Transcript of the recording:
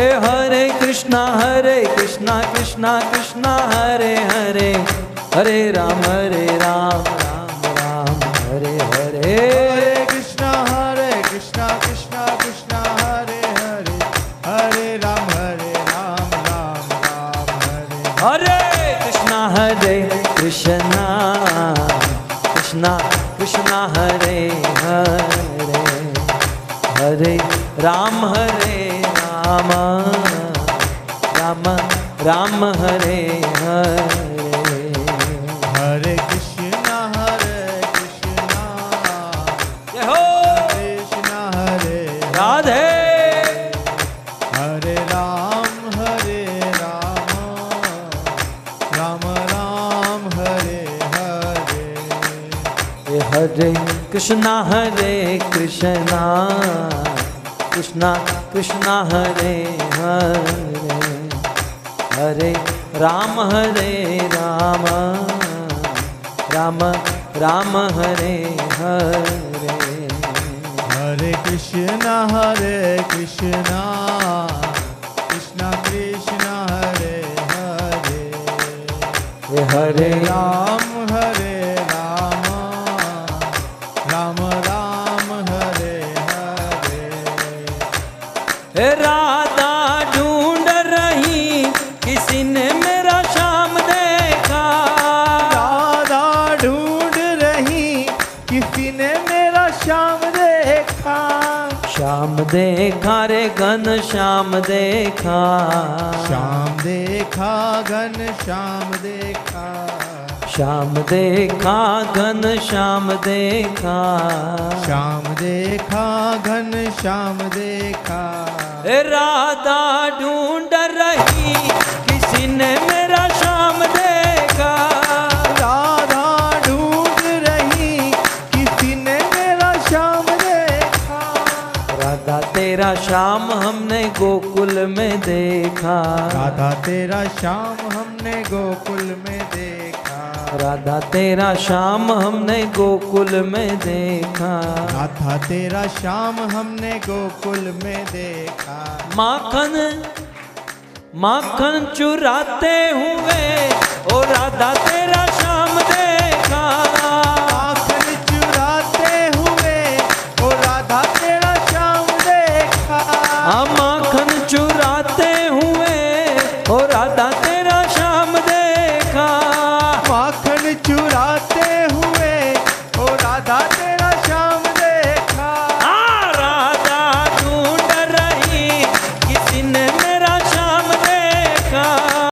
हरे कृष्णा कृष्णा कृष्णा हरे हरे, हरे राम राम राम हरे हरे। हरे कृष्णा कृष्णा कृष्णा हरे हरे, हरे राम राम राम हरे हरे कृष्णा कृष्णा कृष्णा हरे हरे, हरे राम राम राम हरे हरे। हरे कृष्णा जय हो कृष्णा हरे राधे। हरे राम राम राम हरे हरे। हरे कृष्णा कृष्णा कृष्णा हरे हरे, हरे राम राम हरे हरे। हरे कृष्णा कृष्णा कृष्णा हरे हरे, हरे राम राम हरे हरे। राधा ढूंढ रही किसी ने मेरा श्याम देखा, राधा ढूंढ रही किसी ने मेरा श्याम देखा। श्याम देखा रे घन श्याम देखा, श्याम देखा घन श्याम देखा। श्याम देखा घन श्याम देखा, श्याम देखा घन श्याम देखा। राधा ढूंढ रही किसी ने मेरा श्याम देखा, राधा ढूंढ रही किसी ने मेरा श्याम देखा। राधा तेरा श्याम हमने गोकुल में देखा, राधा तेरा श्याम हमने गोकुल में देखा। राधा तेरा श्याम हमने गोकुल में देखा, राधा तेरा श्याम हमने गोकुल में देखा। माखन माखन चुराते हुए ओ राधा तेरा श्याम देखा, माखन चुराते हुए ओ राधा तेरा श्याम देखा। माखन चुराते